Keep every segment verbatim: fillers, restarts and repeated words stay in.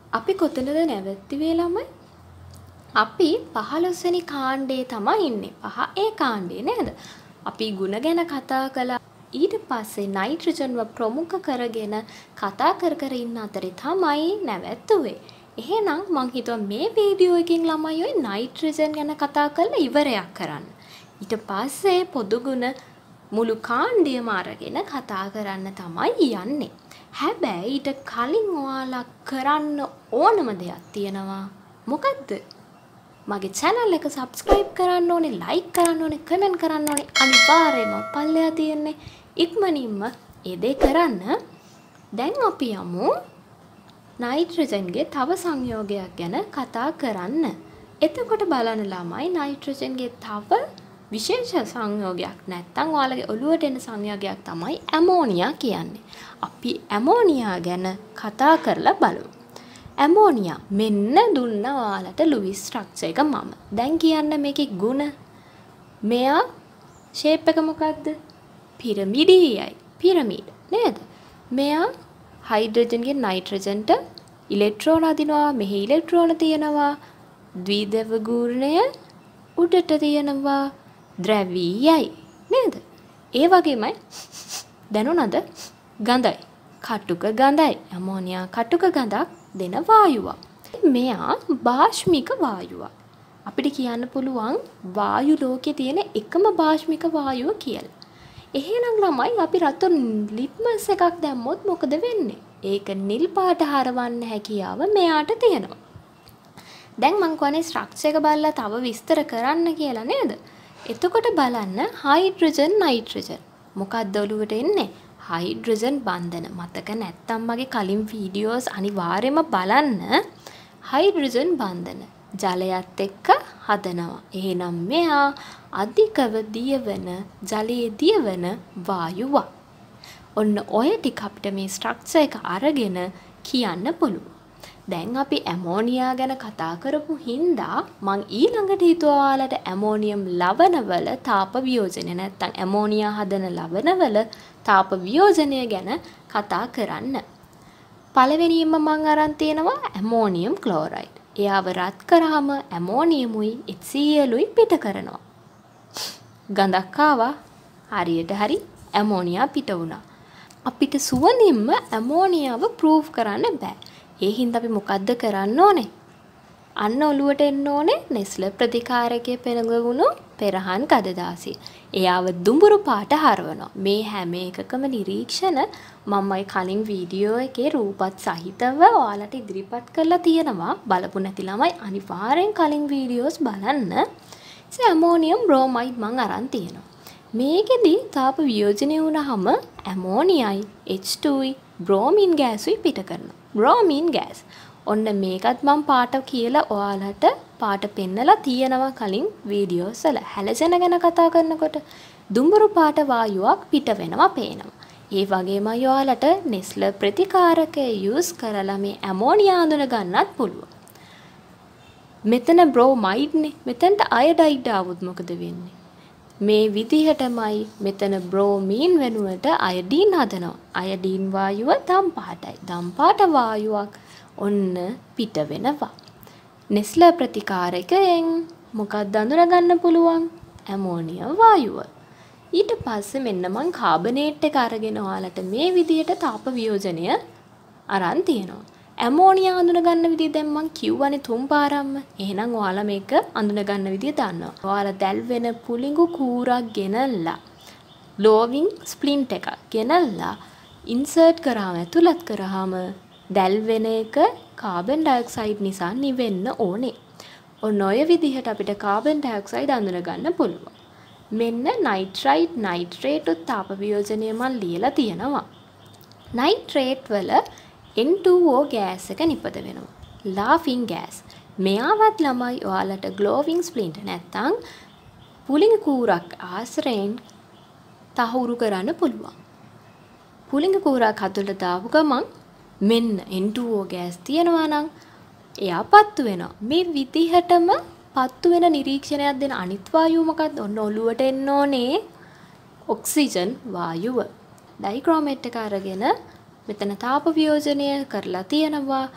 අපි කොතනද නැවැත්තිවේ ළමයි? අපි පහළොස් වෙනි කාණ්ඩේ තමයි ඉන්නේ. පහ ඒ කාණ්ඩේ නේද? අපි ගුණ ගැන කතා කළා. ඊට පස්සේ නයිට්‍රජන්ව ප්‍රමුඛ කරගෙන කතා කර කර ඉන්න අතරේ තමයි නැවැත්තුවේ. එහෙනම් මං හිතුවා මේ වීඩියෝ එකකින් ළමයි ඔය නයිට්‍රජන් ගැන කතා කරලා ඉවරයක් කරන්න. ඊට පස්සේ පොදු ගුණ මුළු කාණ්ඩයම අරගෙන කතා කරන්න තමයි යන්නේ. හැබැයි ඊට කලින් ඔයාලා කරන්න ඕනම දෙයක් තියෙනවා. මොකද්ද? මගේ channel එක subscribe කරන්න ඕනේ, like කරන්න ඕනේ, comment කරන්න ඕනේ. අනිවාර්යයෙන්ම පල්ලෙහා තියෙන්නේ ඉක්මනින්ම ඒ දේ කරන්න. දැන් අපි යමු නයිට්‍රජන්ගේ තව සංයෝගයක් ගැන කතා කරන්න. එතකොට බලන්න ළමයි නයිට්‍රජන්ගේ තව විශේෂ සංයෝගයක් නැත්තම් ඔයාලගේ ඔළුවට එන සංයෝගයක් තමයි ඇමෝනියා කියන්නේ. අපි ඇමෝනියා ගැන කතා කරලා බලමු. ඇමෝනියා මෙන්න දුන්න ඔයාලට ලුයිස් ස්ට්‍රක්චර් එක මම. දැන් කියන්න මේකේ ගුණ. මෙයා ෂේප් එක මොකද්ද? පිරමිඩියයි. පිරමීඩ නේද? මෙයා හයිඩ්‍රජන්ගෙන් නයිට්‍රජන්ට ඉලෙක්ට්‍රෝන අදිනවා. මෙහි ඉලෙක්ට්‍රෝන තියෙනවා. ද්විධව ගූර්ණය උඩට තියෙනවා. ද්‍රවීයයි නේද? ඒ වගේමයි දැනුණාද? ගඳයි. කටුක ගඳයි. ඇමෝනියා කටුක ගඳක් දෙන වායුවක්. මෙයා භාෂ්මික වායුවක්. අපිට කියන්න පුළුවන් වායු ලෝකේ තියෙන එකම භාෂ්මික වායුව කියලා. එහෙනම් ළමයි අපි රතු ලිට්මස් එකක් දැම්මොත් මොකද වෙන්නේ? ඒක නිල් පාට හරවන්න හැකියාව මෙයාට තියෙනවා. දැන් මං කියන්නේ ස්ට්‍රක්චර් එක බලලා තව විස්තර කරන්න කියලා නේද? එතකොට බලන්න හයිඩ්‍රජන් නයිට්‍රජන් මොකක්ද ඔළුවට එන්නේ? හයිඩ්‍රජන් බන්ධන. මතක නැත්තම් මගේ කලින් වීඩියෝස් අනිවාර්යයෙන්ම බලන්න. හයිඩ්‍රජන් බන්ධන ජලයත් එක්ක හදනවා. එහෙනම් මෙයා අධිකව දියවන ජලයේ දියවන වායුවක්. ඔන්න ඔය ටික අපිට මේ ස්ට්‍රක්චර් එක අරගෙන කියන්න පුළුවන්. දැන් අපි ඇමෝනියා ගැන කතා කරපු හින්දා මං ඊළඟට හිතුවා ඔයාලට ඇමෝනියම් ලවණවල තාප වියෝජනය නැත්තම් ඇමෝනියා හදන ලවණවල තාප වියෝජනය ගැන කතා කරන්න. පළවෙනියෙන්ම මං අරන් තියෙනවා ඇමෝනියම් ක්ලෝරයිඩ්. එයාව රත් කරාම ඇමෝනියමුයි එච් සී එල්-උයි පිට කරනවා. ගඳක් ආවා. හරියට හරි ඇමෝනියා පිට වුණා. අපිට සුවඳින්ම ඇමෝනියාව ප්‍රූව් කරන්න බෑ. ඒ හින්දා අපි මොකද්ද කරන්න ඕනේ? අන්න ඔළුවට එන්න ඕනේ නෙස්ලර් ප්‍රතිකාරකයේ පෙළගුණු පෙරහන් කඩදාසිය. එයාව දුඹුරු පාට හරවනවා. මේ හැම එකකම නිරීක්ෂණ මමයි කලින් වීඩියෝ එකේ රූපත් සහිතව ඔයාලට ඉදිරිපත් කරලා තියෙනවා. බලපු නැති ළමයි අනිවාර්යෙන් කලින් වීඩියෝස් බලන්න. ඉතින් ඇමෝනියම් බ්‍රෝමයිඩ් මං අරන් තියෙනවා. මේකෙදි තාප වියෝජනය වුණාම ඇමෝනියයි එච් ටූයි බ්‍රෝමින් ගෑසුයි පිට කරනවා. Bromine gas. ඔන්න මේකත් මම පාට කියලා ඔයාලට පාට පෙන්නලා තියෙනවා කලින් වීඩියෝස් වල. හැලජන ගැන කතා කරනකොට දුඹුරු පාට වායුවක් පිට වෙනවා පේනවා. ඒ වගේමයි ඔයාලට නෙස්ලර් ප්‍රතිකාරකය යූස් කරලා මේ ඇමෝනියා අඳුන ගන්නත් පුළුවන්. මෙතන බ්‍රෝමයිඩ්නේ. මෙතනට අයඩයිඩ් ආවොත් මොකද වෙන්නේ? මේ විදිහටමයි මෙතන බ්‍රෝමීන් වෙනුවට අයඩීන් හදනවා. අයඩීන් වායුව දම් පාටයි. දම් පාට වායුවක් ඔන්න පිට වෙනවා. නෙස්ලර් ප්‍රතිකාරකයෙන් මොකක්ද අඳුරගන්න පුළුවන්? ඇමෝනියම් වායුව. ඊට පස්සේ මෙන්න මං කාබනේට් එක අරගෙන ඔයාලට මේ විදිහට තාප වියෝජනය අරන් තියෙනවා. ඇමෝනියා අඳුන ගන්න විදිය දැන් මං කිව්වනේ තුන් පාරක්ම. එහෙනම් ඔයාලා මේක අඳුන ගන්න විදිය දන්නවා. ඔයාලා දැල් වෙන පුලිඟු කූරක් ගෙනල්ලා ග්ලෝවින් ස්ප්ලින්ට් එකක් ගෙනල්ලා ඉන්සර්ට් කරාම ඇතුළත් කරාම දැල් වෙන එක කාබන් ඩයොක්සයිඩ් නිසා නිවෙන්න ඕනේ. ඔන්න ඔය විදිහට අපිට කාබන් ඩයොක්සයිඩ් අඳුන ගන්න පුළුවන්. මෙන්න නයිට්‍රයිට් නයිට්‍රේට් උත් තාප වියෝජනය මන් ලියලා තියෙනවා. නයිට්‍රේට් වල එන් ටූ ඕ ගෑස් එක නිපද වෙනවා. ලාෆින් ගෑස්. මෙයාවත් ළමයි ඔයාලට ග්ලෝවින් ස්ප්ලින්ට් නැත්තම් පුලිඟ කූරක් ආශ්‍රයෙන් තහවුරු කරන්න පුළුවන්. පුලිඟ කූරක් අතුලට දාපු ගමන් මෙන්න එන් ටූ ඕ ගෑස් තියෙනවා නම් එයා පත්තු වෙනවා. මේ විදිහටම පත්තු වෙන නිරීක්ෂණයක් දෙන අනිත් වායුව මොකක්ද? ඔන්න ඔළුවට එන්න ඕනේ ඔක්සිජන් වායුව. ඩයික්‍රොමේට් එක අරගෙන මෙතන තාප වියෝජනය කරලා තියෙනවා.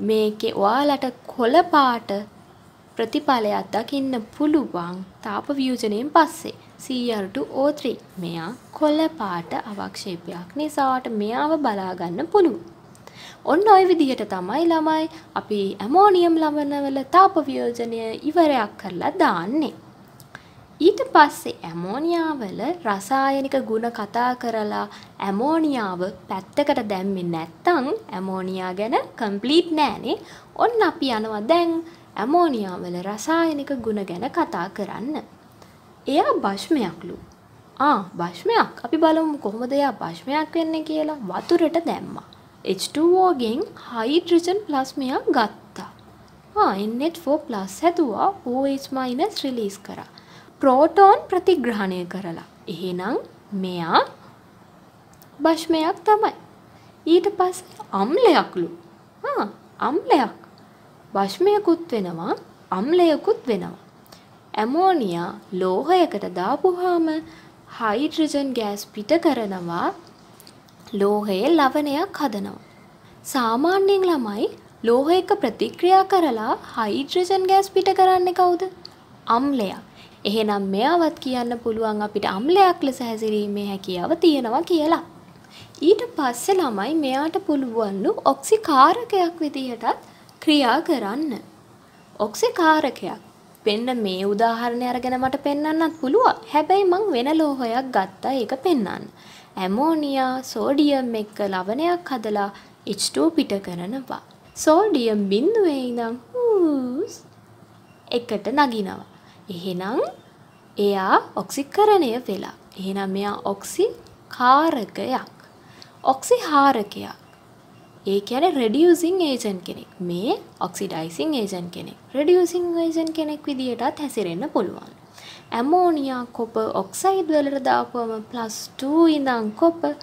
මේකේ ඔයාලට කොළ පාට ප්‍රතිඵලයක් දකින්න පුළුවන් තාප වියෝජනයෙන් පස්සේ C R two O three. මෙයා කොළ පාට අවක්ෂේපයක් නිසාට මෙයාව බලා ගන්න පුළුවන්. ඔන්න ඔය විදිහට තමයි ළමයි අපි ඇමෝනියම් ලවණවල තාප වියෝජනය ඉවරයක් කරලා දාන්නේ. ඊට පස්සේ ඇමෝනියාවල රසායනික ගුණ කතා කරලා ඇමෝනියාව පැත්තකට දැම්මේ නැත්තම් ඇමෝනියා ගැන කම්ප්ලීට් නෑනේ. ඔන්න අපි යනවා දැන් ඇමෝනියාවල රසායනික ගුණ ගැන කතා කරන්න. එයා භෂ්මයක්ලු. ආ භෂ්මයක්. අපි බලමු කොහොමද එයා භෂ්මයක් වෙන්නේ කියලා. වතුරට දැම්මා. H two O ගෙන් හයිඩ්‍රජන් ප්ලස් මෙයා ගත්තා. ආ N H four plus හැදුවා. O H minus රිලීස් කරා. ප්‍රෝටෝන් ප්‍රතිග්‍රහණය කරලා. එහෙනම් මෙයා භෂ්මයක් තමයි. ඊට පස්සේ අම්ලයක්ලු. ආ අම්ලයක්. භෂ්මයකුත් වෙනවා අම්ලයකුත් වෙනවා. ඇමෝනියා ලෝහයකට දාපුවාම හයිඩ්‍රජන් ගෑස් පිට කරනවා ලෝහයේ ලවණයක් හදනවා. සාමාන්‍යයෙන් ළමයි ලෝහයක ප්‍රතික්‍රියා කරලා හයිඩ්‍රජන් ගෑස් පිට කරන්නේ කවුද? අම්ලයා. එහෙනම් මෙයාවත් කියන්න පුළුවන් අපිට අම්ලයක් ලෙස හැසිරීමේ හැකියාව තියෙනවා කියලා. ඊට පස්සේ ළමයි මෙයාට පුළුවන්ලු ඔක්සිකාරකයක් විදිහටත් ක්‍රියා කරන්න. ඔක්සිකාරකයක්. පෙන්න මේ උදාහරණය අරගෙන මට පෙන්වන්නත් පුළුවන්. හැබැයි මං වෙන ලෝහයක් ගත්තා ඒක පෙන්වන්න. ඇමෝනියා සෝඩියම් එක්ක ලවණයක් හදලා H two පිට කරනවා. සෝඩියම් බිඳුවේ ඉඳන් හූස් එකට නගිනවා. එහෙනම් එයා ඔක්සිකරණය වෙලා. එහෙනම් මෙයා ඔක්සිකාරකයක්. ඔක්සිහාරකයක්. ඒ කියන්නේ reducing agent කෙනෙක්. මේ oxidizing agent කෙනෙක්. reducing agent කෙනෙක් විදියටත් හැසිරෙන්න පුළුවන්. ඇමෝනියා කොපර් ඔක්සයිඩ් වලට දාපුවම plus two ඉඳන් කොපර්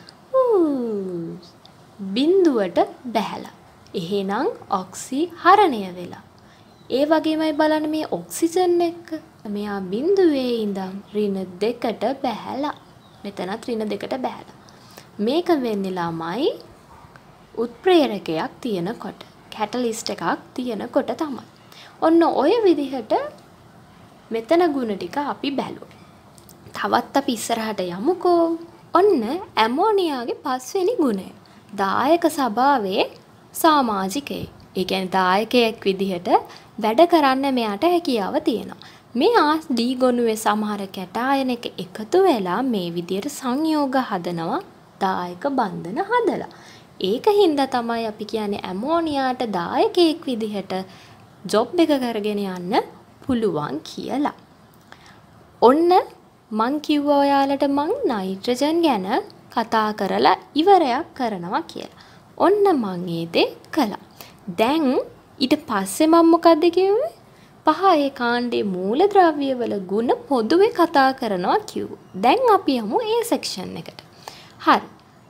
බිඳුවට බැහැලා. එහෙනම් ඔක්සිහරණය වෙලා. ඒ වගේමයි බලන්න මේ ඔක්සිජන් එක්ක මෙයා බිඳුවේ ඉඳන් ඍණ දෙකට බැහැලා. මෙතනත් ඍණ දෙකට බැහැලා. මේක වෙන්නේ ළමයි උත්ප්‍රේරකයක් තියෙනකොට, කැටලිස්ට් එකක් තියෙනකොට තමයි. ඔන්න ඔය විදිහට මෙතන ගුණ ටික අපි බැලුවා. තවත් අපි ඉස්සරහට යමුකෝ. ඔන්න ඇමෝනියාගේ පස්වෙනි ගුණය. දායක ස්වභාවයේ සමාජිකයෙක්. ඒ කියන්නේ දායකයෙක් විදිහට වැඩ කරන්න මෙයාට හැකියාව තියෙනවා. මෙයා ඩී ගොනුවේ සමහර කැටායන එක එකතු වෙලා මේ විදිහට සංයෝග හදනවා, දායක බන්ධන හදලා. ඒක හින්දා තමයි අපි කියන්නේ ඇමෝනියාට දායකයෙක් විදිහට ජොබ් එක කරගෙන යන්න පුළුවන් කියලා. ඔන්න මං කිව්වා ඔයාලට මං නයිට්‍රජන් ගැන කතා කරලා ඉවරයක් කරනවා කියලා. ඔන්න මං ඒ දේ කළා. දැන් ඊට පස්සේ මම මොකද්ද කිව්වේ? පහ ඒ කාණ්ඩේ මූලද්‍රව්‍ය වල ගුණ පොදුවේ කතා කරනවා කිව්වා. දැන් අපි යමු ඒ සෙක්ෂන් එකට. හරි.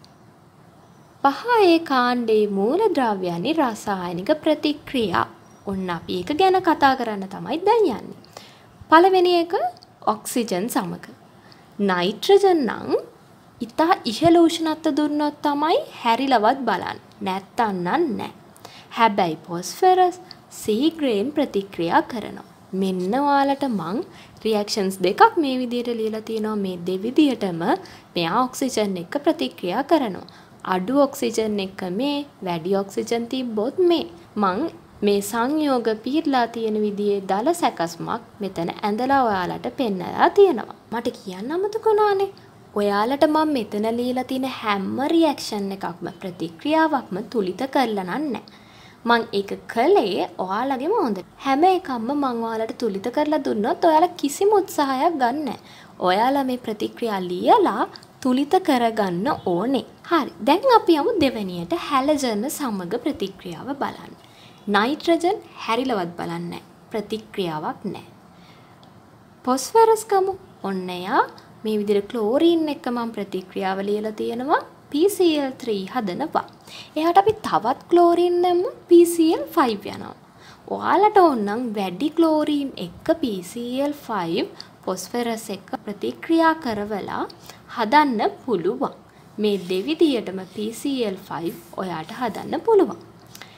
පහ ඒ කාණ්ඩේ මූලද්‍රව්‍යයන්ගේ රසායනික ප්‍රතික්‍රියා. ඔන්න අපි ඒක ගැන කතා කරන්න තමයි දැන් යන්නේ. පළවෙනි එක ඔක්සිජන් සමග. නයිට්‍රජන් නම් ඉතා ඉහළ උෂ්ණත්ව දුන්නොත් තමයි හැරිලවත් බලන්න. නැත්තම් නෑ. හැබැයි ෆොස්ෆරස් සීඝ්‍රයෙන් ප්‍රතික්‍රියා කරනවා. මෙන්න ඔයාලට මං රියැක්ෂන්ස් දෙකක් මේ විදිහට ලියලා තියෙනවා. මේ දෙවිදිහටම මෙයා ඔක්සිජන් එක්ක ප්‍රතික්‍රියා කරනවා. අඩු ඔක්සිජන් එක්ක මේ, වැඩි ඔක්සිජන් තිබ්බොත් මේ. මං මේ සංයෝග පිරලා තියෙන විදිහේ දල සැකස්මක් මෙතන ඇඳලා ඔයාලට පෙන්නලා තියෙනවා. මට කියන්න අමතක වුණානේ. ඔයාලට මම මෙතන ලියලා තියෙන හැම රියැක්ෂන් එකක්ම ප්‍රතික්‍රියාවක්ම තුලිත කරලා නැහැ. මං ඒක කළේ ඔයාලගේම හොඳට. හැම එකක්ම මං ඔයාලට තුලිත කරලා දුන්නොත් ඔයාලා කිසිම උත්සාහයක් ගන්න නැහැ. ඔයාලා මේ ප්‍රතික්‍රියා ලියලා තුලිත කරගන්න ඕනේ. හරි. දැන් අපි යමු දෙවෙනියට හැලජන සමග ප්‍රතික්‍රියාව බලන්න. නයිට්‍රජන් හැරිලවත් බලන්නේ ප්‍රතික්‍රියාවක් නැහැ. ෆොස්ෆරස් ගමු. ඔන්න යා මේ විදිහට ක්ලෝරින් එක්ක මම ප්‍රතික්‍රියාව ලියලා තියෙනවා P C l three හදනවා. එයාට අපි තවත් ක්ලෝරින් දැම්මොත් P C l five යනවා. ඔයාලට ඕනනම් වැඩි ක්ලෝරින් එක්ක P C l five phosphorus එක්ක ප්‍රතික්‍රියා කරවලා හදන්න පුළුවන්. මේ දෙවිදියටම P C l five ඔයාට හදන්න පුළුවන්.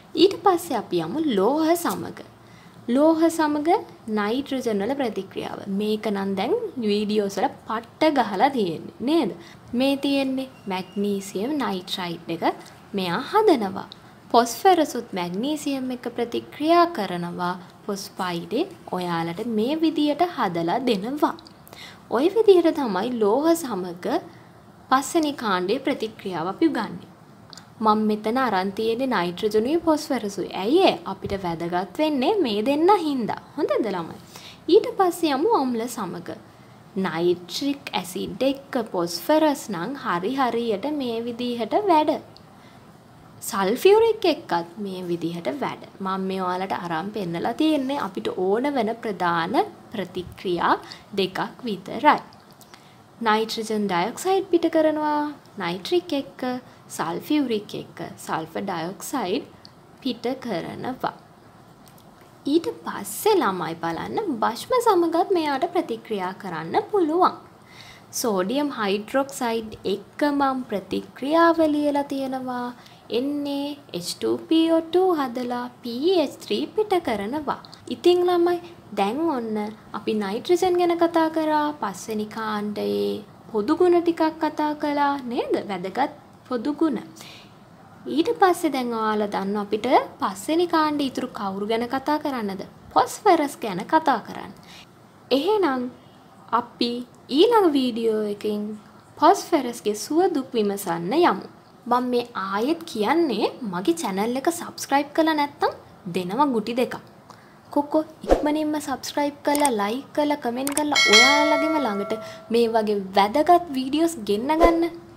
ඊට පස්සේ අපි යමු ලෝහ සමග. ලෝහ සමග නයිට්‍රජන් වල ප්‍රතික්‍රියාව. මේක නම් දැන් වීඩියෝස් වල පට්ට ගහලා තියෙන්නේ නේද? මේ තියෙන්නේ මැග්නීසියම් නයිට්‍රයිඩ් එක මෙයා හදනවා. ෆොස්ෆරස් උත් මැග්නීසියම් එක්ක ප්‍රතික්‍රියා කරනවා. ෆොස්ෆයිඩේ ඔයාලට මේ විදියට හදලා දෙනවා. ওই විදියට තමයි ලෝහ සමග පස්වෙනි කාණ්ඩයේ ප්‍රතික්‍රියාව අපි ගන්නෙ. මම මෙතන අරන් තියෙන්නේ නයිට්‍රජනුයි ෆොස්ෆරසුයි. ඇයි ඒ? අපිට වැදගත් වෙන්නේ මේ දෙන්න හින්දා. හොඳද ළමයි? ඊට පස්සේ යමු අම්ල සමග. නයිට්‍රික් ඇසිඩ් එක්ක ෆොස්ෆරස් නම් හරි හරියට මේ විදිහට වැඩ. සල්ෆියුරික් එක්කත් මේ විදිහට වැඩ. මම මේ ඔයාලට අරන් පෙන්නලා තියෙන්නේ අපිට ඕන වෙන ප්‍රධාන ප්‍රතික්‍රියා දෙකක් විතරයි. නයිට්‍රජන් ඩයොක්සයිඩ් පිට කරනවා නයිට්‍රික් එක්ක, සල්ෆියුරික් එක්ක සල්ෆර් ඩයොක්සයිඩ් පිට කරනවා. ඊට පස්සේ ළමයි බලන්න භස්ම සමගත් මෙයාට ප්‍රතික්‍රියා කරන්න පුළුවන්. සෝඩියම් හයිඩ්‍රොක්සයිඩ් එක්ක මම ප්‍රතික්‍රියාව ලියලා තියෙනවා. එන්නේ H two P O two හදලා P H three පිට කරනවා. ඉතින් ළමයි දැන් ඔන්න අපි නයිට්‍රජන් ගැන කතා කරා. පස්වෙනි කාණ්ඩයේ පොදු ගුණ ටිකක් කතා කළා නේද? වැදගත් පොදු ගුණ. ඊට පස්සේ දැන් ඔයාලා දන්නවා අපිට පස්වෙනි කාණ්ඩේ ඉතුරු කවුරු ගැන කතා කරන්නද? ෆොස්ෆරස් ගැන කතා කරන්න. එහෙනම් අපි ඊළඟ වීඩියෝ එකකින් ෆොස්ෆරස්ගේ සුව දුක් විමසන්න යමු. මම මේ ආයෙත් කියන්නේ මගේ channel එක subscribe කරලා නැත්නම් දෙනවා ගුටි දෙකක්. කොකෝ ඉක්මනින්ම subscribe කරලා like කරලා comment කරලා ඔයාලගේම ළඟට මේ වගේ වැදගත් videos ගෙන්න ගන්න.